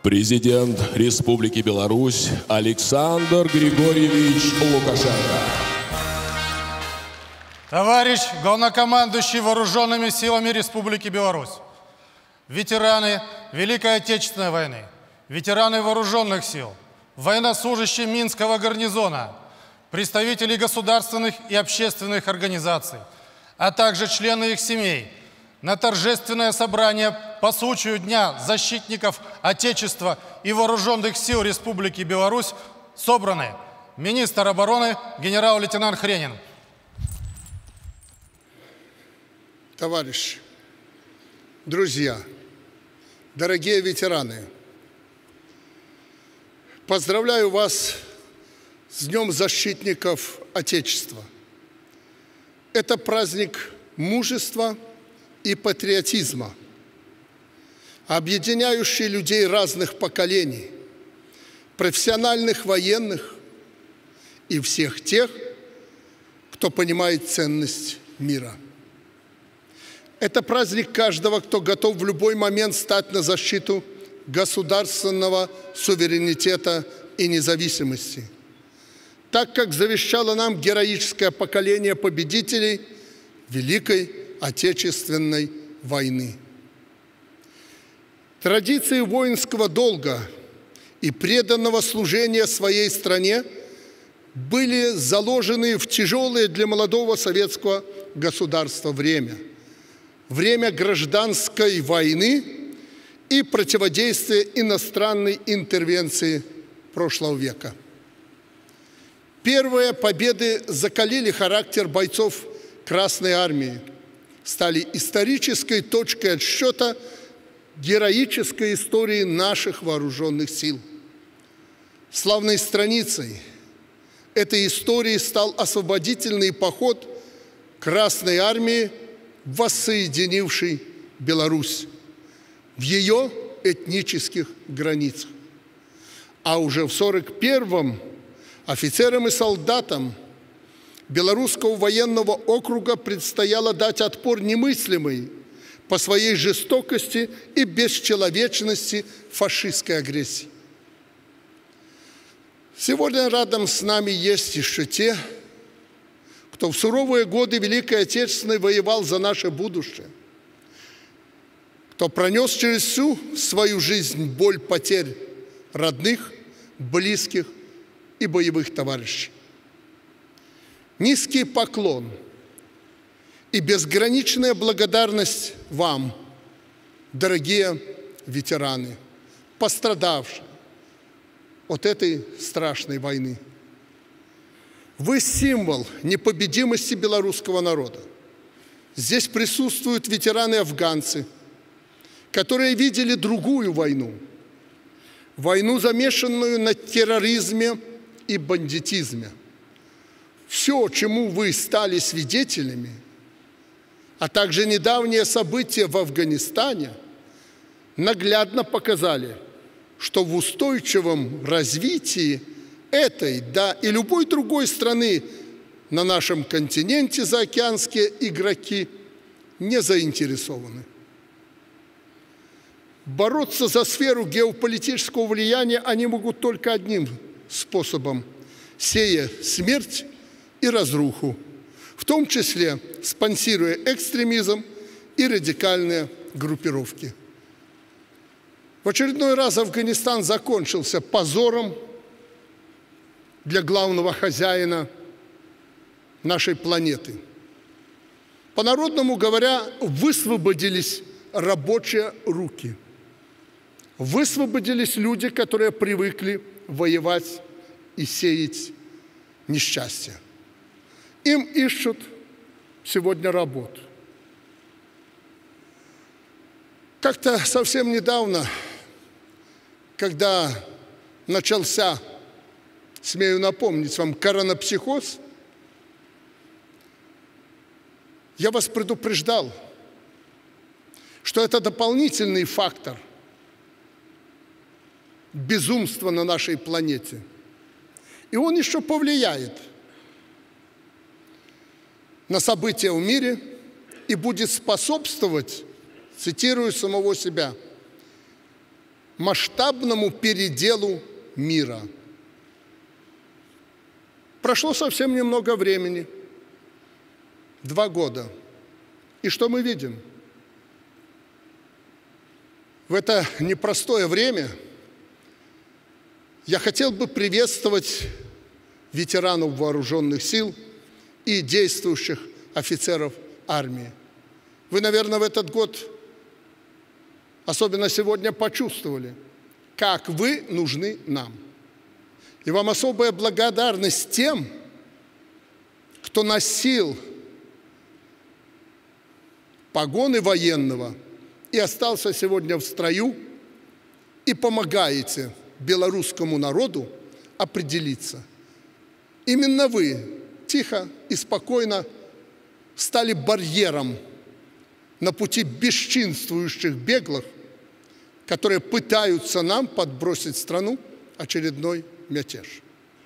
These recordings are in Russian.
Президент Республики Беларусь Александр Григорьевич Лукашенко. Товарищ главнокомандующий Вооруженными силами Республики Беларусь, ветераны Великой Отечественной войны, ветераны Вооруженных сил, военнослужащие Минского гарнизона, представители государственных и общественных организаций, а также члены их семей, на торжественное собрание по случаю Дня защитников Отечества и Вооруженных сил Республики Беларусь собраны министр обороны генерал-лейтенант Хренин. Товарищи, друзья, дорогие ветераны, поздравляю вас с Днем защитников Отечества. Это праздник мужества и патриотизма, объединяющий людей разных поколений, профессиональных военных и всех тех, кто понимает ценность мира. Это праздник каждого, кто готов в любой момент стать на защиту государственного суверенитета и независимости, так как завещало нам героическое поколение победителей Великой Отечественной войны. Традиции воинского долга и преданного служения своей стране были заложены в тяжелое для молодого советского государства время гражданской войны и противодействия иностранной интервенции прошлого века. Первые победы закалили характер бойцов Красной Армии, стали исторической точкой отсчета героической истории наших вооруженных сил. Славной страницей этой истории стал освободительный поход Красной Армии, воссоединивший Беларусь в ее этнических границах. А уже в 1941-м офицерам и солдатам Белорусского военного округа предстояло дать отпор немыслимой по своей жестокости и бесчеловечности фашистской агрессии. Сегодня рядом с нами есть еще те, кто в суровые годы Великой Отечественной воевал за наше будущее, кто пронес через всю свою жизнь боль потерь родных, близких и боевых товарищей. Низкий поклон и безграничная благодарность вам, дорогие ветераны, пострадавшие от этой страшной войны. Вы символ непобедимости белорусского народа. Здесь присутствуют ветераны-афганцы, которые видели другую войну, войну, замешанную на терроризме и бандитизме. Все, чему вы стали свидетелями, а также недавние события в Афганистане, наглядно показали, что в устойчивом развитии этой, да и любой другой страны на нашем континенте заокеанские игроки не заинтересованы. Бороться за сферу геополитического влияния они могут только одним способом – сея смерть и разруху, в том числе спонсируя экстремизм и радикальные группировки. В очередной раз Афганистан закончился позором для главного хозяина нашей планеты. По-народному говоря, высвободились рабочие руки. Высвободились люди, которые привыкли воевать и сеять несчастье. Им ищут сегодня работу. Как-то совсем недавно, когда начался, смею напомнить вам, коронапсихоз, я вас предупреждал, что это дополнительный фактор безумства на нашей планете. И он еще повлияет на события в мире и будет способствовать, цитирую самого себя, масштабному переделу мира. Прошло совсем немного времени, 2 года. И что мы видим? В это непростое время я хотел бы приветствовать ветеранов вооруженных сил и действующих офицеров армии. Вы, наверное, в этот год, особенно сегодня, почувствовали, как вы нужны нам. И вам особая благодарность тем, кто носил погоны военного и остался сегодня в строю, и помогаете белорусскому народу определиться. Именно вы тихо и спокойно стали барьером на пути бесчинствующих беглых, которые пытаются нам подбросить в страну очередной мятеж.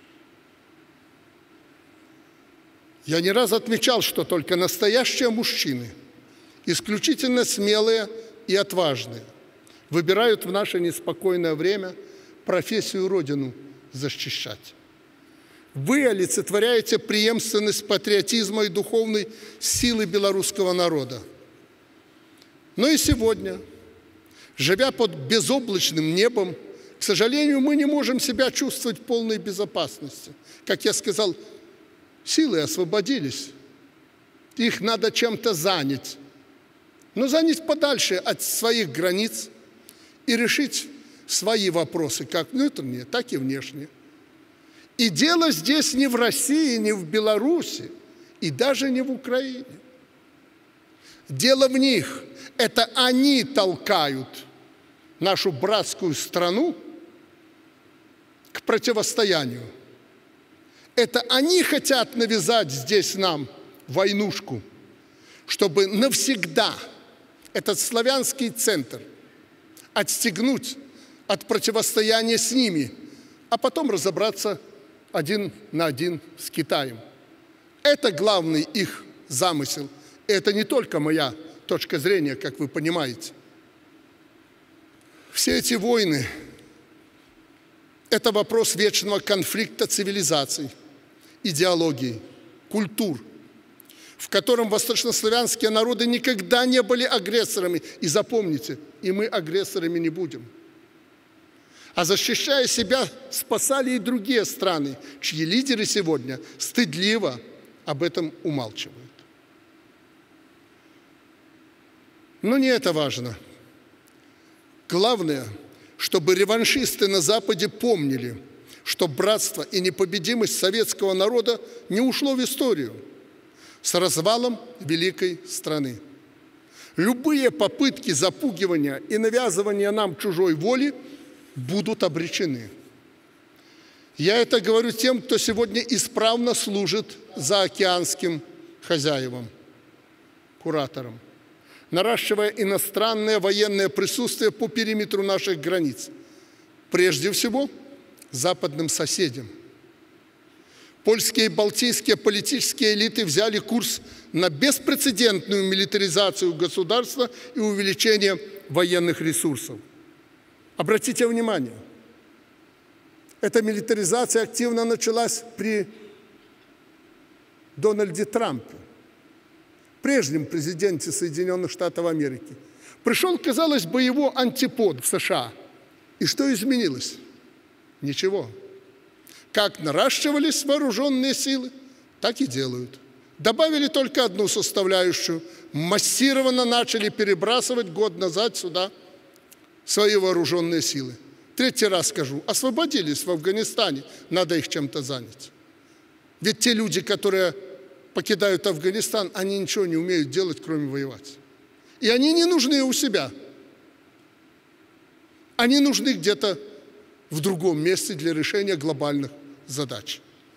Я не раз отмечал, что только настоящие мужчины, исключительно смелые и отважные, выбирают в наше неспокойное время профессию Родину защищать. Вы олицетворяете преемственность патриотизма и духовной силы белорусского народа. Но и сегодня, живя под безоблачным небом, к сожалению, мы не можем себя чувствовать в полной безопасности. Как я сказал, силы освободились, их надо чем-то занять. Но занять подальше от своих границ и решить свои вопросы, как внутренние, так и внешние. И дело здесь не в России, не в Беларуси, и даже не в Украине. Дело в них. Это они толкают нашу братскую страну к противостоянию. Это они хотят навязать здесь нам войнушку, чтобы навсегда этот славянский центр отстегнуть от противостояния с ними, а потом разобраться один на один с Китаем. Это главный их замысел. И это не только моя точка зрения, как вы понимаете. Все эти войны – это вопрос вечного конфликта цивилизаций, идеологий, культур, в котором восточнославянские народы никогда не были агрессорами. И запомните, и мы агрессорами не будем. А защищая себя, спасали и другие страны, чьи лидеры сегодня стыдливо об этом умалчивают. Но не это важно. Главное, чтобы реваншисты на Западе помнили, что братство и непобедимость советского народа не ушло в историю с развалом великой страны. Любые попытки запугивания и навязывания нам чужой воли будут обречены. Я это говорю тем, кто сегодня исправно служит заокеанским хозяевам, кураторам, наращивая иностранное военное присутствие по периметру наших границ, прежде всего западным соседям. Польские и балтийские политические элиты взяли курс на беспрецедентную милитаризацию государства и увеличение военных ресурсов. Обратите внимание, эта милитаризация активно началась при Дональде Трампе, прежнем президенте Соединенных Штатов Америки. Пришел, казалось бы, его антипод в США. И что изменилось? Ничего. Как наращивались вооруженные силы, так и делают. Добавили только одну составляющую. Массированно начали перебрасывать год назад сюда свои вооруженные силы. 3-й раз скажу, освободились в Афганистане, надо их чем-то занять. Ведь те люди, которые покидают Афганистан, они ничего не умеют делать, кроме воевать. И они не нужны у себя. Они нужны где-то в другом месте для решения глобальных задач.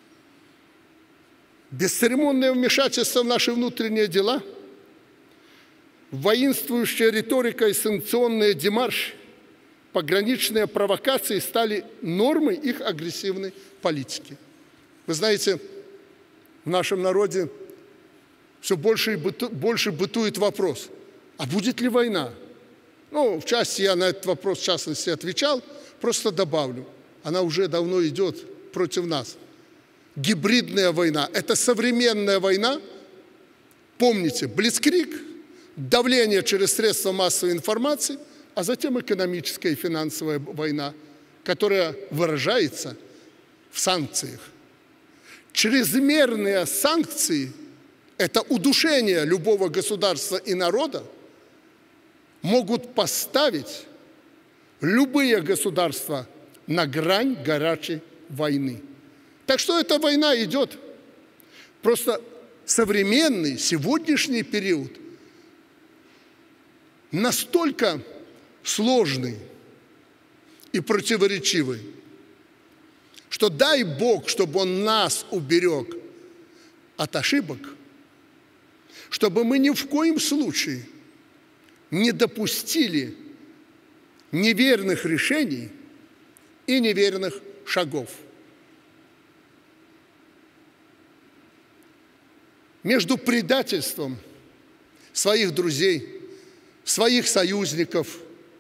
Бесцеремонное вмешательство в наши внутренние дела, воинствующая риторика и санкционные демарши, пограничные провокации стали нормой их агрессивной политики. Вы знаете, в нашем народе все больше и больше бытует вопрос, а будет ли война? Ну, в части я на этот вопрос, в частности, отвечал, просто добавлю. Она уже давно идет против нас. Гибридная война – это современная война. Помните, блицкриг, давление через средства массовой информации, а затем экономическая и финансовая война, которая выражается в санкциях. Чрезмерные санкции – это удушение любого государства и народа, могут поставить любые государства на грань горячей войны. Так что эта война идет. Просто современный, сегодняшний период настолько сложный и противоречивый, что дай Бог, чтобы Он нас уберег от ошибок, чтобы мы ни в коем случае не допустили неверных решений и неверных шагов. Между предательством своих друзей, своих союзников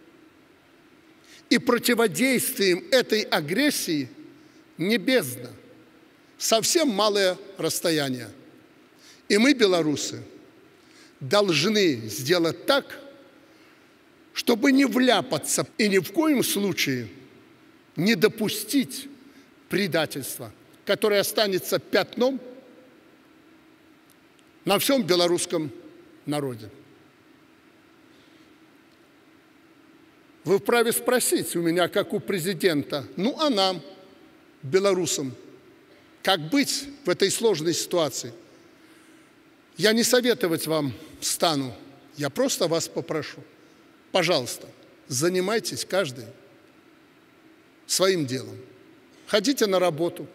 и противодействием этой агрессии не бездна, совсем малое расстояние. И мы, белорусы, должны сделать так, чтобы не вляпаться и ни в коем случае не допустить предательства, которое останется пятном на всем белорусском народе. Вы вправе спросить у меня, как у президента, ну а нам, белорусам, как быть в этой сложной ситуации? Я не советовать вам стану, я просто вас попрошу. Пожалуйста, занимайтесь каждый своим делом. Ходите на работу,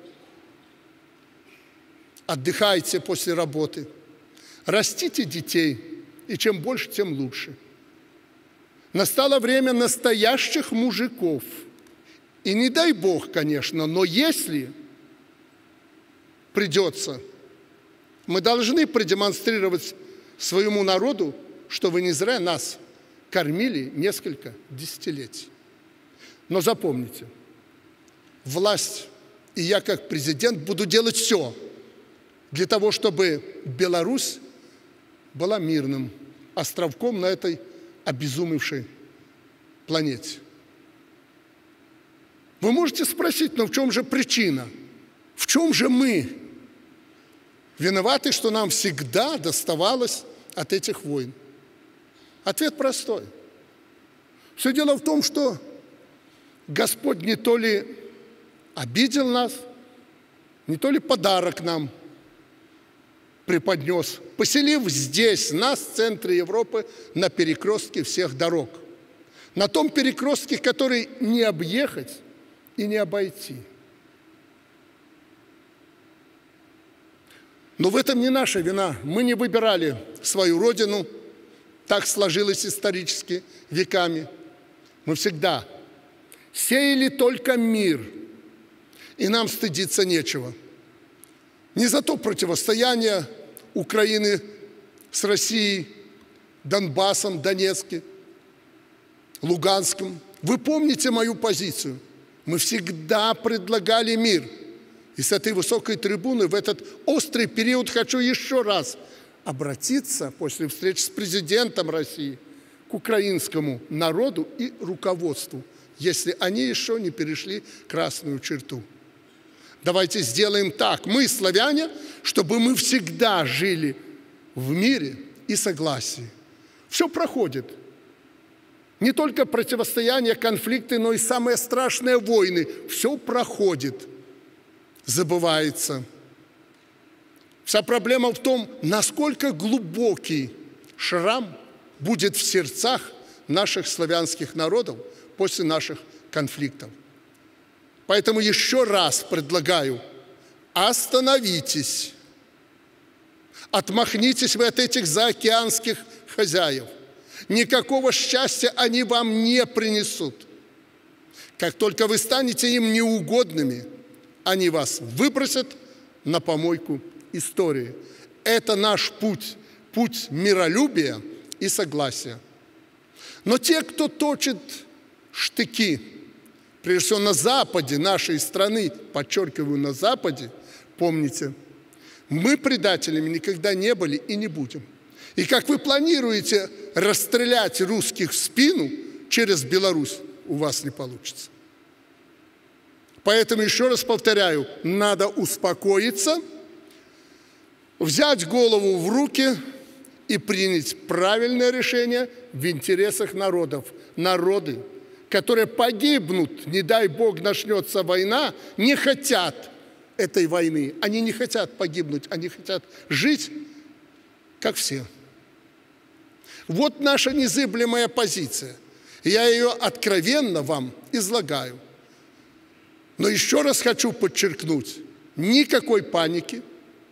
отдыхайте после работы, растите детей, и чем больше, тем лучше. Настало время настоящих мужиков. И не дай Бог, конечно, но если придется, мы должны продемонстрировать своему народу, что вы не зря нас кормили несколько десятилетий. Но запомните, власть и я как президент буду делать все для того, чтобы Беларусь была мирным островком на этой обезумевшей планете. Вы можете спросить, но в чем же причина? В чем же мы виноваты, что нам всегда доставалось от этих войн? Ответ простой. Все дело в том, что Господь не то ли обидел нас, не то ли подарок нам преподнес, поселив здесь, нас, в центре Европы, на перекрестке всех дорог. На том перекрестке, который не объехать и не обойти. Но в этом не наша вина. Мы не выбирали свою родину, так сложилось исторически веками. Мы всегда сеяли только мир, и нам стыдиться нечего. Не за то противостояние Украины с Россией, Донбассом, Донецком, Луганском. Вы помните мою позицию. Мы всегда предлагали мир. И с этой высокой трибуны в этот острый период хочу еще раз обратиться после встречи с президентом России к украинскому народу и руководству, если они еще не перешли красную черту. Давайте сделаем так, мы, славяне, чтобы мы всегда жили в мире и согласии. Все проходит. Не только противостояние, конфликты, но и самые страшные войны. Все проходит, забывается. Вся проблема в том, насколько глубокий шрам будет в сердцах наших славянских народов после наших конфликтов. Поэтому еще раз предлагаю, остановитесь, отмахнитесь вы от этих заокеанских хозяев. Никакого счастья они вам не принесут. Как только вы станете им неугодными, они вас выбросят на помойку истории. Это наш путь, путь миролюбия и согласия. Но те, кто точит штыки, прежде всего на западе нашей страны, подчеркиваю, на западе, помните, мы предателями никогда не были и не будем. И как вы планируете расстрелять русских в спину через Беларусь, у вас не получится. Поэтому еще раз повторяю, надо успокоиться, взять голову в руки и принять правильное решение в интересах народов. Народы, которые погибнут, не дай Бог начнется война, не хотят этой войны. Они не хотят погибнуть, они хотят жить, как все. Вот наша незыблемая позиция. Я ее откровенно вам излагаю. Но еще раз хочу подчеркнуть, никакой паники,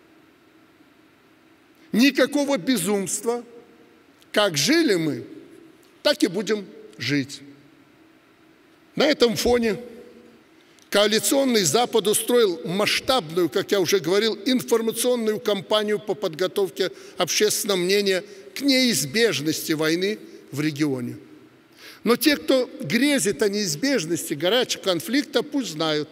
никакого безумства. Как жили мы, так и будем жить. На этом фоне коалиционный Запад устроил масштабную, как я уже говорил, информационную кампанию по подготовке общественного мнения к неизбежности войны в регионе. Но те, кто грезит о неизбежности горячего конфликта, пусть знают,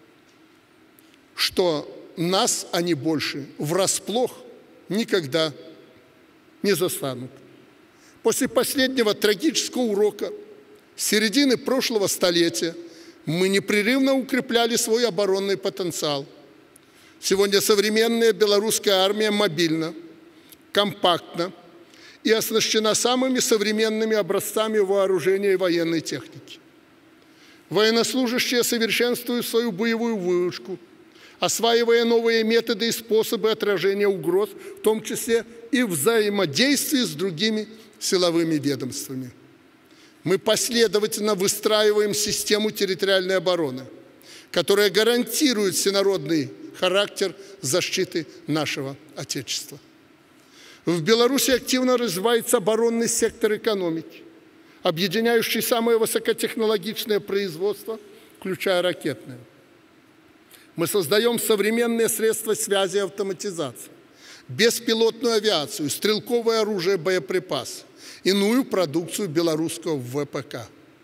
что нас они больше врасплох никогда не застанут. После последнего трагического урока середины прошлого столетия мы непрерывно укрепляли свой оборонный потенциал. Сегодня современная белорусская армия мобильна, компактна и оснащена самыми современными образцами вооружения и военной техники. Военнослужащие совершенствуют свою боевую выучку, осваивая новые методы и способы отражения угроз, в том числе и взаимодействия с другими силовыми ведомствами. Мы последовательно выстраиваем систему территориальной обороны, которая гарантирует всенародный характер защиты нашего Отечества. В Беларуси активно развивается оборонный сектор экономики, объединяющий самое высокотехнологичное производство, включая ракетное. Мы создаем современные средства связи и автоматизации, беспилотную авиацию, стрелковое оружие, боеприпасы, иную продукцию белорусского ВПК.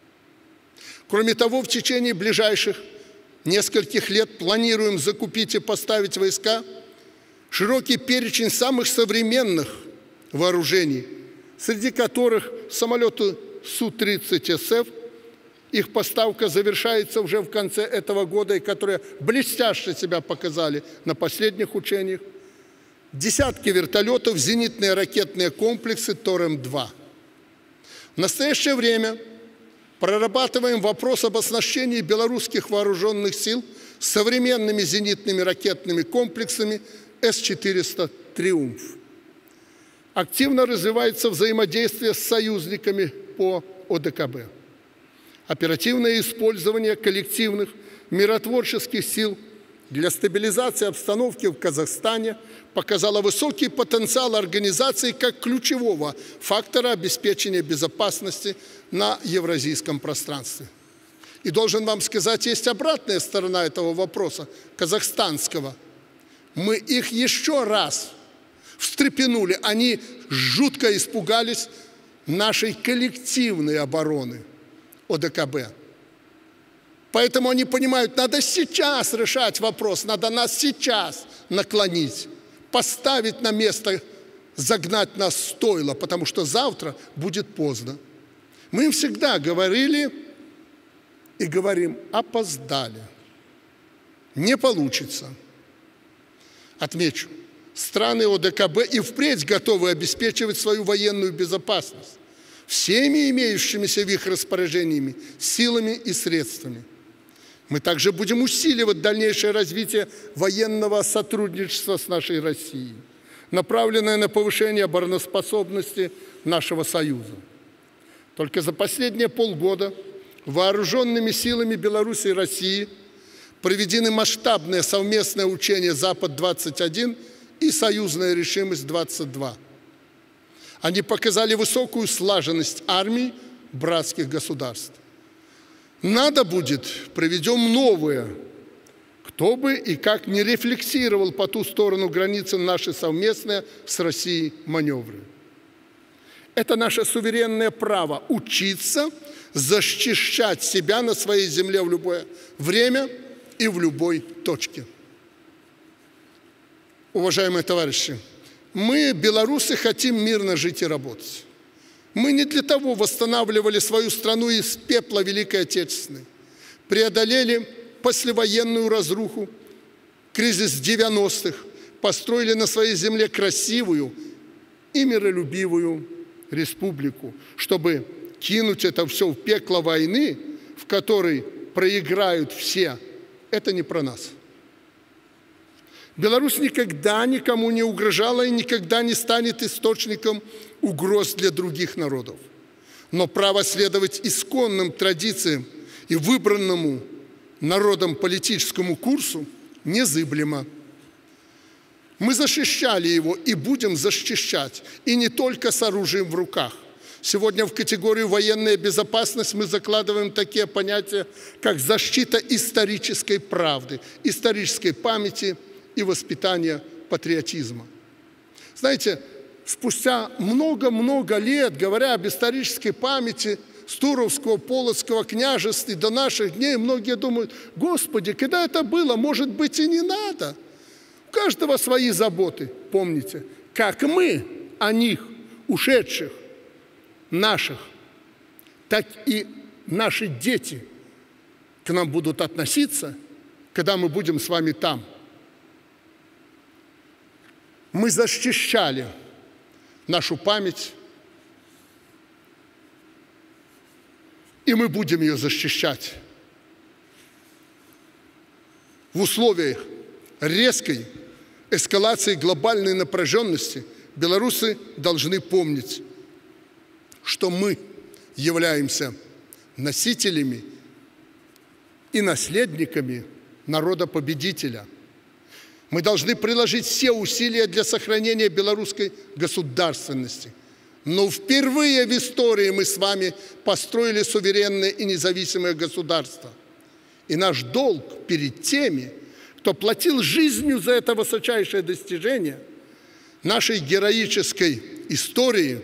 Кроме того, в течение ближайших нескольких лет планируем закупить и поставить войска широкий перечень самых современных вооружений, среди которых самолеты Су-30СФ, их поставка завершается уже в конце этого года, и которые блестяще себя показали на последних учениях, десятки вертолетов, зенитные ракетные комплексы ТОРЭМ-2. В настоящее время прорабатываем вопрос об оснащении белорусских вооруженных сил современными зенитными ракетными комплексами С-400 «Триумф». Активно развивается взаимодействие с союзниками по ОДКБ. Оперативное использование коллективных миротворческих сил для стабилизации обстановки в Казахстане показало высокий потенциал организации как ключевого фактора обеспечения безопасности на евразийском пространстве. И должен вам сказать, есть обратная сторона этого вопроса, казахстанского. Мы их еще раз встрепенули, они жутко испугались нашей коллективной обороны ОДКБ. Поэтому они понимают, надо сейчас решать вопрос, надо нас сейчас наклонить, поставить на место, загнать нас в стойло, потому что завтра будет поздно. Мы им всегда говорили и говорим, опоздали. Не получится. Отмечу, страны ОДКБ и впредь готовы обеспечивать свою военную безопасность всеми имеющимися в их распоряжении силами и средствами. Мы также будем усиливать дальнейшее развитие военного сотрудничества с нашей Россией, направленное на повышение обороноспособности нашего Союза. Только за последние полгода вооруженными силами Беларуси и России проведены масштабные совместные учения «Запад-21» и «Союзная решимость-22». Они показали высокую слаженность армий братских государств. Надо будет, проведем новые. Кто бы и как не рефлексировал по ту сторону границы наши совместные с Россией маневры. Это наше суверенное право – учиться защищать себя на своей земле в любое время и в любой точке. Уважаемые товарищи, мы, белорусы, хотим мирно жить и работать. Мы не для того восстанавливали свою страну из пепла Великой Отечественной, преодолели послевоенную разруху, кризис 90-х, построили на своей земле красивую и миролюбивую республику, чтобы кинуть это все в пекло войны, в которой проиграют все. Это не про нас. Беларусь никогда никому не угрожала и никогда не станет источником угроз для других народов. Но право следовать исконным традициям и выбранному народом политическому курсу незыблемо. Мы защищали его и будем защищать, и не только с оружием в руках. Сегодня в категорию «военная безопасность» мы закладываем такие понятия, как защита исторической правды, исторической памяти и воспитания патриотизма. Знаете, спустя много-много лет, говоря об исторической памяти с Туровского, Полоцкого княжеств до наших дней, многие думают: «Господи, когда это было? Может быть, и не надо». У каждого свои заботы. Помните, как мы о них, ушедших, наших, так и наши дети к нам будут относиться, когда мы будем с вами там. Мы защищали нашу память, и мы будем ее защищать. В условиях резкой эскалации глобальной напряженности белорусы должны помнить, что мы являемся носителями и наследниками народа-победителя. Мы должны приложить все усилия для сохранения белорусской государственности. Но впервые в истории мы с вами построили суверенное и независимое государство. И наш долг перед теми, кто платил жизнью за это высочайшее достижение нашей героической истории,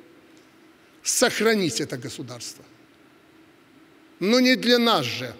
сохранить это государство. Но не для нас же,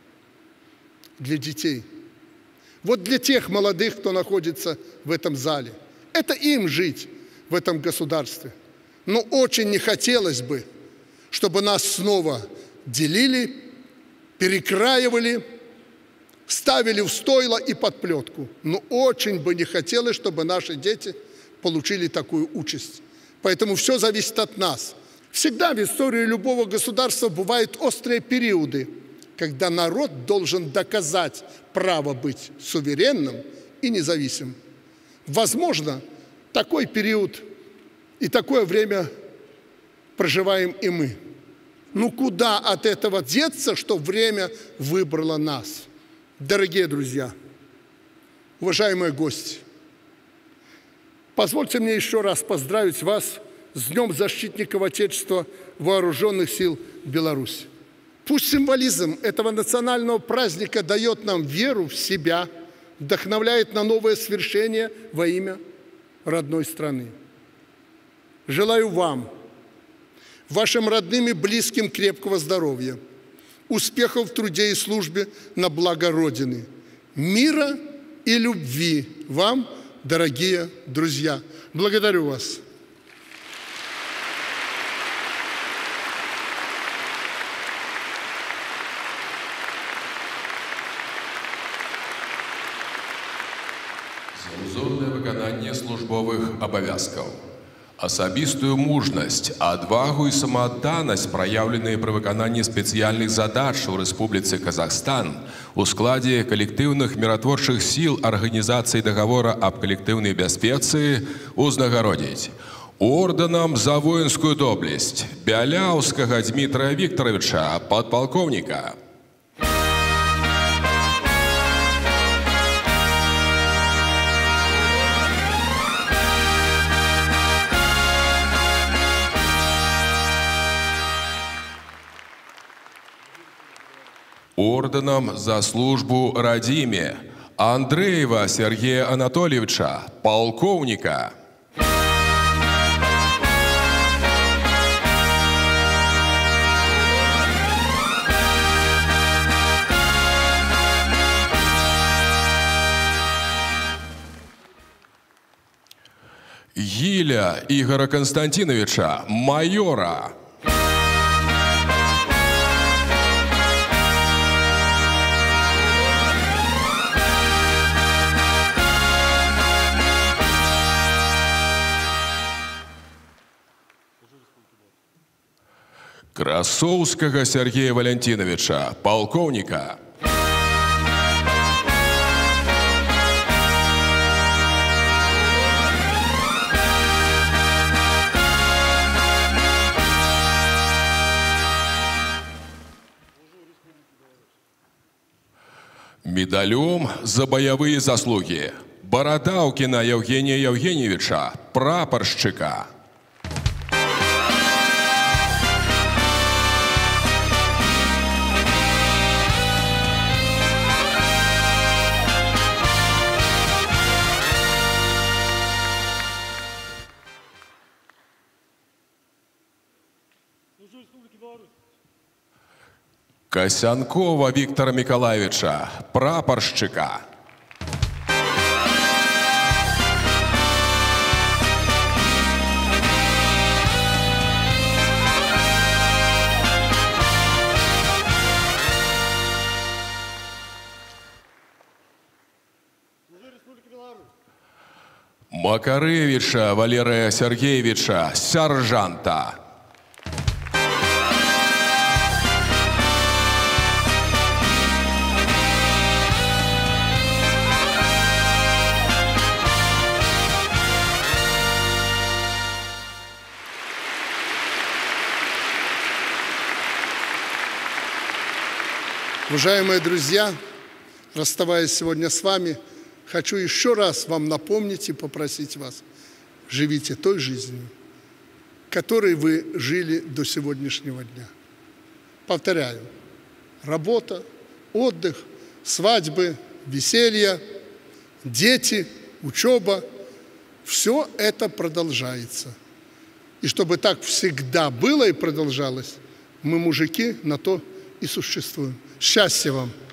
для детей. Вот для тех молодых, кто находится в этом зале. Это им жить в этом государстве. Но очень не хотелось бы, чтобы нас снова делили, перекраивали, ставили в стойло и под плетку. Но очень бы не хотелось, чтобы наши дети получили такую участь. Поэтому все зависит от нас. Всегда в истории любого государства бывают острые периоды, когда народ должен доказать право быть суверенным и независимым. Возможно, такой период и такое время проживаем и мы. Ну куда от этого деться, что время выбрало нас? Дорогие друзья, уважаемые гости, позвольте мне еще раз поздравить вас с Днем защитников Отечества Вооруженных сил Беларуси. Пусть символизм этого национального праздника дает нам веру в себя, вдохновляет на новое свершение во имя родной страны. Желаю вам, вашим родным и близким крепкого здоровья, успехов в труде и службе на благо Родины, мира и любви вам, дорогие друзья. Благодарю вас. Цензурное выканание службовых обовязков. Асабістую мужнасць, адвагу і самаадданасць, праяўленыя пры выкананні спецыяльных задач у Рэспубліцы Казахстан у складзе калектыўных міратворчых сіл Арганізацыі дагавора аб калектыўнай бяспецы узнагародзіць ордэнам за воінскую доблесць Бяляўскага Дмітрая Віктаровича, падпалкоўніка. Орденом за службу Радиме Андреева Сергея Анатольевича, полковника. Гиля Игоря Константиновича, майора. Красоўскага Сергея Валентиновича, полковника. Медалем за боевые заслуги Бородавкина Евгения Евгеньевича, прапорщика. Косянкова Виктора Николаевича, прапорщика. Макаревича Валерия Сергеевича, сержанта. Уважаемые друзья, расставаясь сегодня с вами, хочу еще раз вам напомнить и попросить вас: живите той жизнью, которой вы жили до сегодняшнего дня. Повторяю, работа, отдых, свадьбы, веселье, дети, учеба – все это продолжается. И чтобы так всегда было и продолжалось, мы, мужики, на то и существуем. Счастья вам!